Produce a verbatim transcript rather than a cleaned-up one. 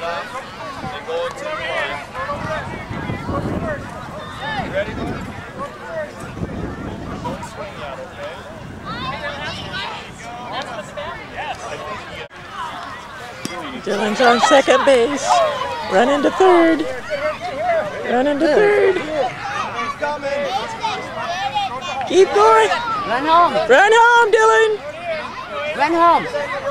Then go into the line. You ready, buddy? Don't swing out, okay? Dylan's on second base. Run into third. Run into third. Keep going. Run home. Run home, Dylan. Run home.